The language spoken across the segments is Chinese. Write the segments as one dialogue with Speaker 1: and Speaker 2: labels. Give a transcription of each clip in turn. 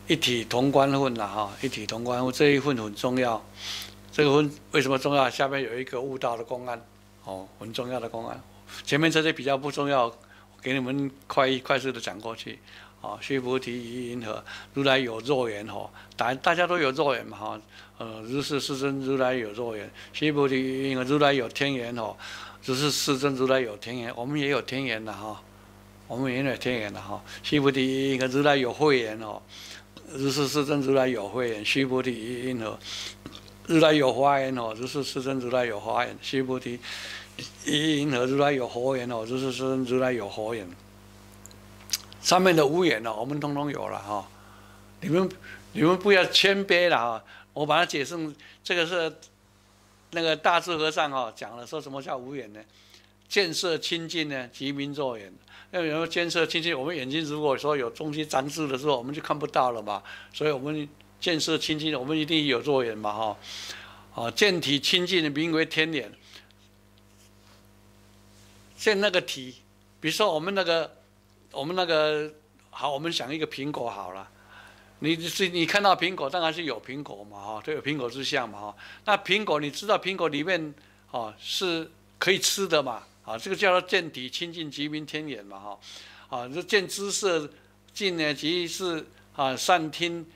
Speaker 1: 一体同观分啦哈，一体同观分这一份很重要。这个分为什么重要？下面有一个悟道的公案，哦，很重要的公案。前面这些比较不重要，给你们快速的讲过去。啊，须菩提于云何？如来有肉眼吼，大家都有肉眼嘛哈。如是世尊如来有肉眼。须菩提于云何？如来有天眼吼，如是世尊如来有天眼。我们也有天眼的哈，我们也有天眼的哈。须菩提于云何？如来有慧眼哦，如是世尊如来有慧眼。须菩提于云何？如来有华眼哦，如是世尊如来有华眼。须菩提于云何？如来有佛眼哦，如是世尊如来有佛眼。上面的无眼呢，我们通通有了哈。你们不要谦卑了哈。我把它解释，这个是那个大智和尚哈讲了，说什么叫无眼呢？见色清净呢，即名肉眼。因为见色清净，我们眼睛如果说有东西障滞的时候，我们就看不到了嘛。所以我们见色清净，我们一定有肉眼嘛哈。啊，见体清净的名为天眼。见那个体，比如说我们那个好，我们想一个苹果好了。你看到苹果，当然是有苹果嘛哈，都有苹果之相嘛哈。那苹果你知道苹果里面哦是可以吃的嘛？啊，这个叫做见体清净即名天眼嘛哈。啊，这见知色净呢，即是啊善听。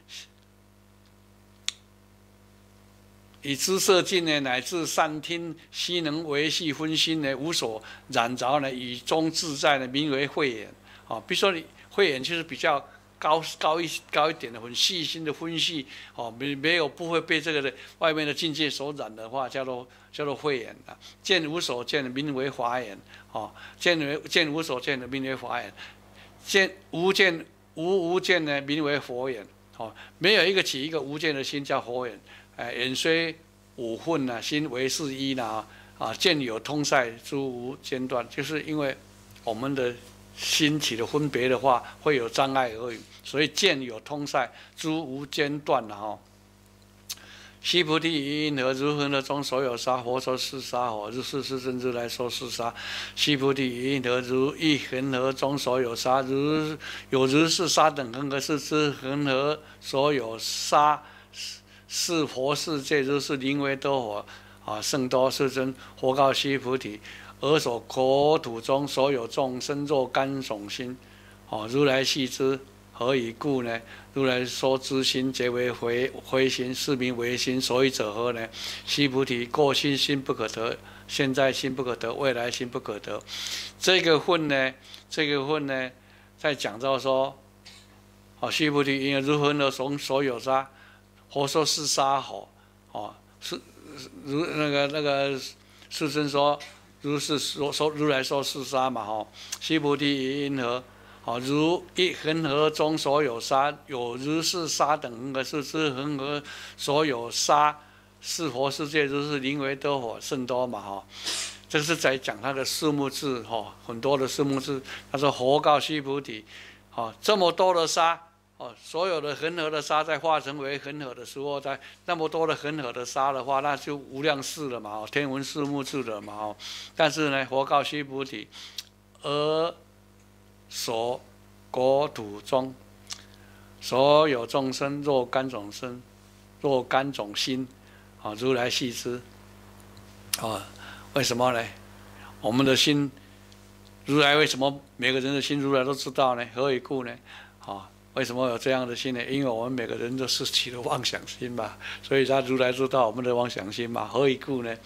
Speaker 1: 以知色境呢，乃至善听，悉能维系分心呢，无所染着呢，以中自在呢，名为慧眼。啊，比如说你慧眼就是比较高一点的，很细心的分析，哦，没有不会被这个的外面的境界所染的话，叫做慧眼啊。见无所见的名为华眼，哦，见无所见的名为华眼，见无见呢，名为佛眼。哦，没有一个起一个无见的心叫佛眼。眼虽五分呐，心为是一呐。啊，见有通塞，诸无间断，就是因为我们的心起的分别的话，会有障碍而已。所以见有通塞，诸无间断了哈。须菩提于云何？如恒河中所有沙，佛说是沙火，如是世尊如来说是沙。须菩提于云何？如一恒河中所有沙，如是沙等恒河，是之恒河所有沙，是佛世界，如是灵为多火啊！圣多世尊，佛告须菩提：尔所国土中所有众生，若干种心，如来系之。何以故呢？如来说之心，皆为非心，是名为心。所以者何呢？须菩提，过去心不可得，现在心不可得，未来心不可得。这个分呢，在讲到说，须菩提，因如恒河中所有沙，佛说是沙火，是如那个世尊说，如来说是沙嘛，须菩提于云何？如一恒河中所有沙，有如是沙等恒河，是之恒河所有沙，是佛世界，如是灵为多火甚多嘛这是在讲他的四目字很多的四目字。他说佛告须菩提，这么多的沙，所有的恒河的沙在化成为恒河的时候，在那么多的恒河的沙的话，那就无量世了嘛，天文四目字了嘛但是呢，佛告须菩提，而所国土中所有众生，若干种生，若干种心，如来系之。为什么呢？我们的心，如来为什么每个人的心如来都知道呢？何以故呢？为什么有这样的心呢？因为我们每个人都是起了妄想心嘛，所以他如来知道我们的妄想心嘛。何以故呢？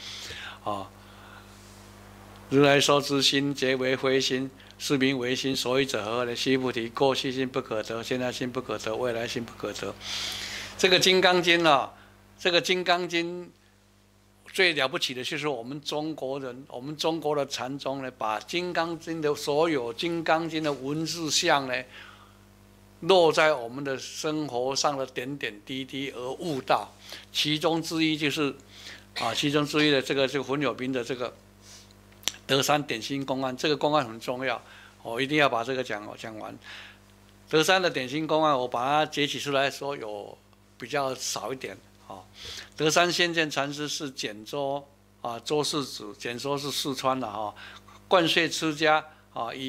Speaker 1: 如来说之心，皆为非心，是名为心。所以者何呢？须菩提，过去心不可得，现在心不可得，未来心不可得。这个《金刚经》这个《金刚经》最了不起的就是我们中国人，我们中国的禅宗呢，把《金刚经》的所有《金刚经》的文字像呢，落在我们的生活上的点点滴滴而悟道。其中之一就是其中之一的这个很有名的这个德山点心公案，这个公案很重要，我一定要把这个讲完。德山的点心公案，我把它截取出来说，有比较少一点。德山先见禅师是简州周世祖，简州是四川的冠税出家以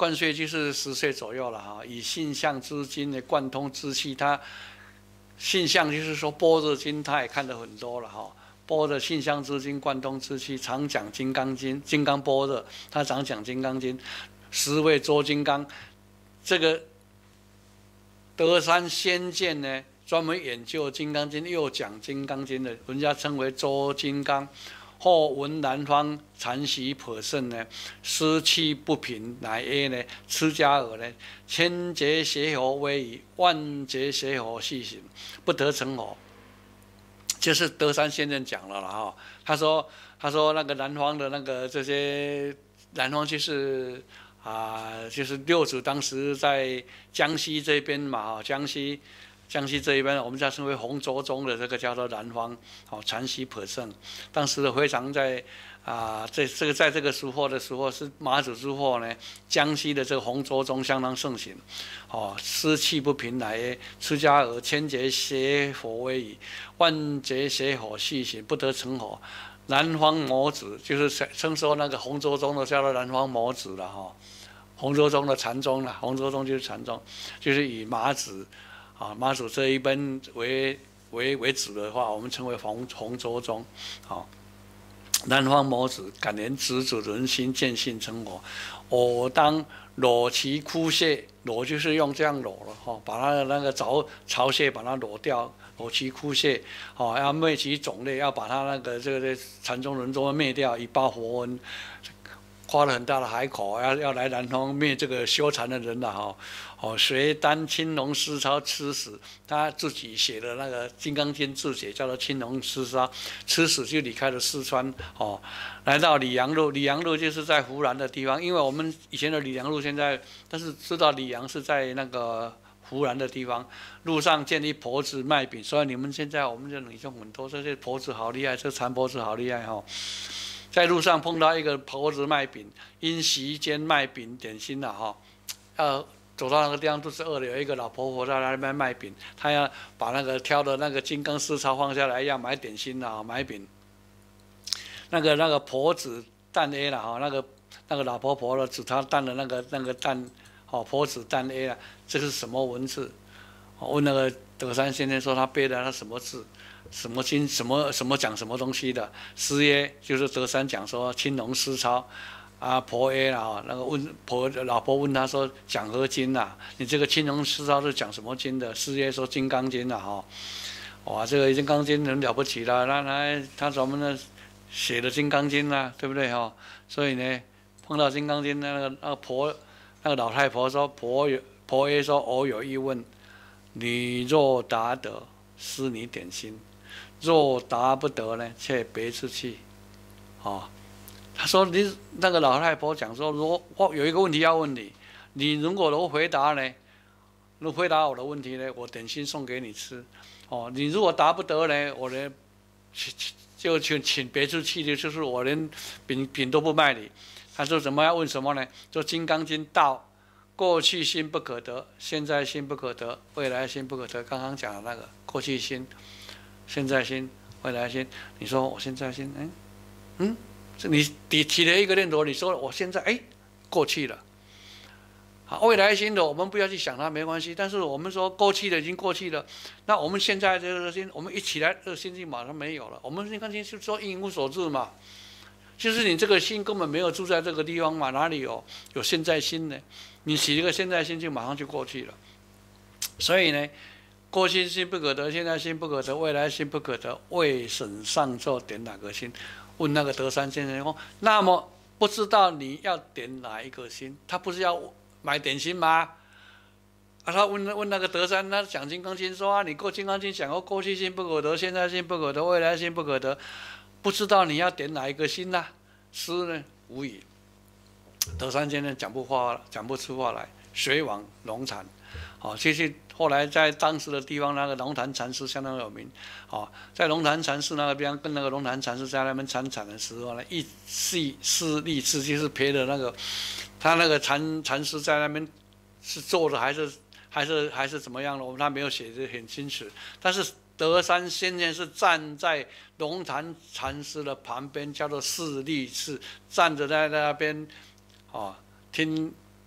Speaker 1: 灌税就是10岁左右了哈，以性相之经的贯通之气，他性相就是说般若经他也看得很多了哈。般若性相之经贯通之气，常讲金刚经、金刚般若，他常讲金刚经，10位周金刚。这个德山先见呢，专门研究金刚经，又讲金刚经的，人家称为周金刚。后闻南方禅习颇甚呢，思气不平，乃曰呢：出家尔呢，千劫邪火威仪，万劫邪火细行，不得成佛。就是德山先生讲了哈，他说那个南方的那个这些南方就是就是六祖当时在江西这边嘛，江西这一边，我们叫称为洪州宗的这个叫做南方，禅习颇甚。当时的非常在在这个时候的时候是马祖之后呢，江西的这个洪州宗相当盛行。思气不平，乃曰：出家尔，千劫邪火威仪，万劫邪火细行，不得成佛。南方魔子就是称说那个洪州宗的叫做南方魔子了哈。洪州宗的禅宗了，洪州宗就是禅宗，就是以马祖。马祖这一边为主的话，我们称为洪州宗。南方魔子感言执子人心，见性成佛。我当裸其枯屑，裸就是用这样裸了把它的那个巢穴把它裸掉，裸其枯屑。要灭其种类，要把它那个这个禅宗人都灭掉，以报佛恩。花了很大的海口，要来南方灭这个修禅的人了随丹青龙丝钞吃死，他自己写的那个《金刚经》注解叫做青龙丝钞，吃死就离开了四川来到里阳路，里阳路就是在湖南的地方，因为我们以前的里阳路现在，但是知道里阳是在那个湖南的地方，路上见一婆子卖饼，所以你们现在我们这里就很多这些婆子好厉害，这禅婆子好厉害在路上碰到一个婆子卖饼，因席间卖饼点心了走到那个地方肚子饿了，有一个老婆婆在那边卖饼，她要把那个挑的那个金刚丝钞放下来，要买点心买饼。那个婆子蛋 A 了那个老婆婆的指她蛋的那个蛋婆子蛋 A 了，这是什么文字？问那个德山先生说他背的那什么字？什么经什么讲什么东西的？师曰就是德山讲说青龙丝钞婆耶那个老婆问他说讲何经你这个青龙丝钞是讲什么经的？师曰说金刚经哇，这个金刚经很了不起了，他专门的写的金刚经对不对所以呢，碰到金刚经那个老太婆说婆耶说偶有一问，你若答得，施你点心。若答不得呢，却别出去。他说你那个老太婆讲说，我有一个问题要问你，你如果能回答呢，回答我的问题呢，我点心送给你吃。你如果答不得呢，我呢就请别出去的，就是我连饼都不卖你。他说怎么要问什么呢？说《金刚经》道，过去心不可得，现在心不可得，未来心不可得。刚刚讲的那个过去心。现在心，未来心，你说我现在心，你提了一个念头，你说我现在过去了，未来心的我们不要去想它没关系，但是我们说过去的已经过去了，那我们现在这个心，我们一起来，这个心就马上没有了。我们金刚经是说应无所住嘛，就是你这个心根本没有住在这个地方嘛，哪里有现在心呢？你起一个现在心就马上就过去了，所以呢。过去心不可得，现在心不可得，未来心不可得，未审上座点哪个心？问那个德山先生说，那么不知道你要点哪一个心？他不是要买点心吗？他问那个德山，他讲金刚经说你过金刚经讲过过去心不可得，现在心不可得，未来心不可得，不知道你要点哪一个心呢？师呢无语，德山先生讲不出话来，水往龙潭。其实后来在当时的地方，那个龙潭禅师相当有名。在龙潭禅师那边跟那个龙潭禅师在那边参禅的时候呢，一系事立志，就是陪着那个他那个禅师在那边是坐着还是怎么样了？他没有写得很清楚。但是德山先生是站在龙潭禅师的旁边，叫做事立志，站着在那边听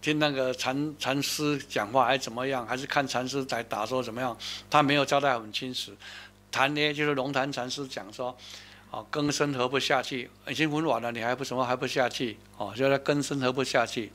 Speaker 1: 听那个禅师讲话还是怎么样，还是看禅师来打说怎么样，他没有交代很清楚。坛呢，就是龙潭禅师讲说，庚申合不下去，已经很晚了，你还不下去？就是庚申合不下去。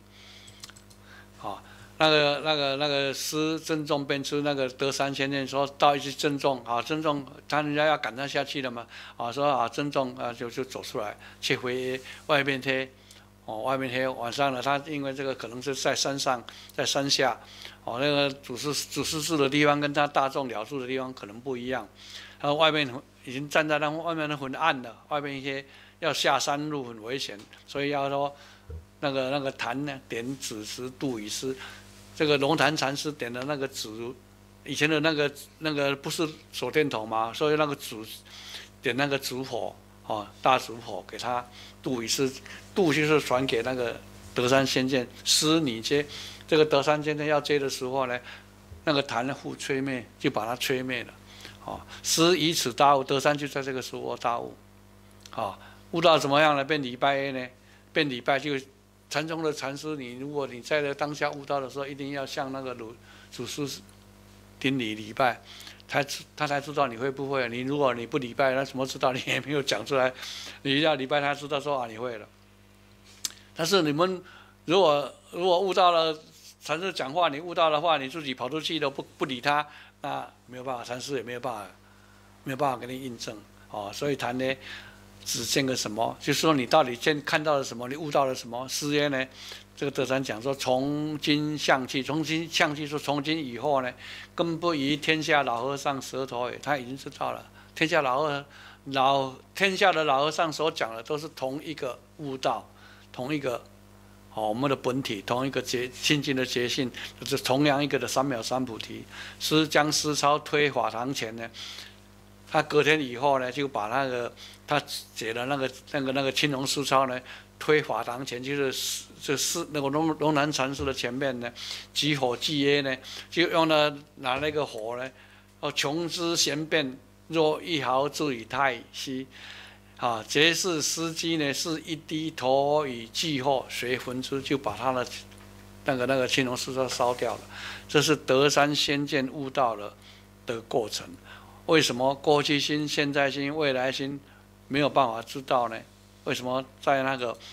Speaker 1: 那个师郑重便出那个德山先生说到一句郑重郑重，人家要赶他下去了嘛，说郑重就走出来，去回外面贴。外面黑晚上了，他因为这个可能是在山上，在山下，那个祖师住的地方跟他大众了住的地方可能不一样。然后外面已经站在那外面很暗了，外面一些要下山路很危险，所以要说那个坛呢点子时度已失，这个龙潭禅师点的那个纸，以前的那个不是手电筒吗？所以那个纸点那个烛火。大烛火给他度已失，度就是传给那个德山先生，师你接，这个德山先生要接的时候呢，那个坛呢互吹灭，就把它吹灭了。师以此大悟，德山就在这个时候大悟。悟到怎么样呢？变礼拜呢？变礼拜就禅宗的禅师，如果你在这当下悟到的时候，一定要向那个祖师顶礼拜。他才知道你会不会。如果你不礼拜，他怎么知道？你也没有讲出来。你要礼拜，他知道说你会了。但是你们如果悟到了禅师讲话，你悟到的话，你自己跑出去都不理他，那没有办法，禅师也没有办法给你印证。所以谈呢，只见个什么，就是说你到底看到了什么，你悟到了什么。师曰呢？这个德山讲说，从今向去，从今向去说从今以后呢，更不以天下老和尚舌头也，他已经知道了。天下的老和尚所讲的都是同一个悟道，同一个我们的本体，同一个清净的觉性，就是同样一个的三藐三菩提。师将师操推法堂前呢，他隔天以后呢，就把他解了那个青龙书抄呢。推法堂前，就是那个龙潭禅师的前面呢，举火祭耶呢，就用拿那个火呢，穷之贤辩，若一毫之以太息，皆是司机呢，是一滴投以祭后，随焚之，就把他的那个青龙书抄烧掉了。这是德山先见悟道了的过程。为什么过去心、现在心、未来心没有办法知道呢？为什么在那个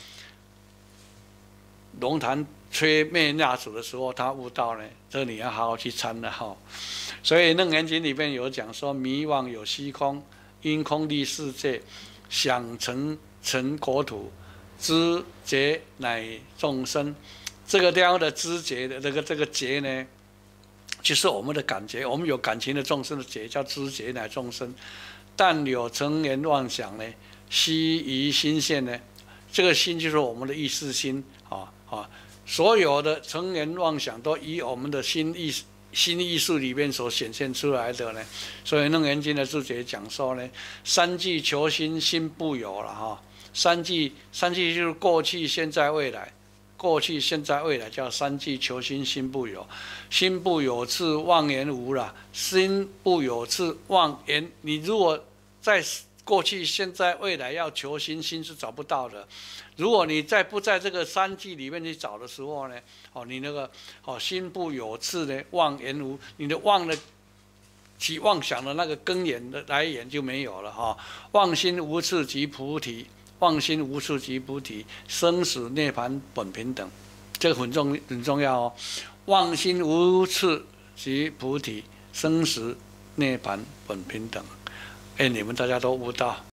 Speaker 1: 龙潭吹灭蜡烛的时候，他悟到呢？这你要好好去参了哈。所以《楞严经》里面有讲说：迷妄有虚空，因空立世界，想成国土，知觉乃众生。这个地方的知觉的这个觉呢，就是我们的感觉，我们有感情的众生的觉叫知觉乃众生。但有成言妄想呢？悉于心现呢，这个心就是我们的意识心所有的成言妄想都以我们的心意识里面所显现出来的呢。所以《楞严经》的注解讲说呢，三际求心，心不有了三际就是过去、现在、未来。过去、现在、未来叫三际求心，心不有。心不有次，妄言无了。心不有次，妄言。你如果在过去、现在、未来要求心，心是找不到的。如果你不在这个三际里面去找的时候呢，你那个心不有次呢，妄言无，你的妄的起妄想的那个根源的来源就没有了妄心无次即菩提，妄心无次即菩提，生死涅槃本平等，这个很重要妄心无次即菩提，生死涅槃本平等。你们大家都悟到。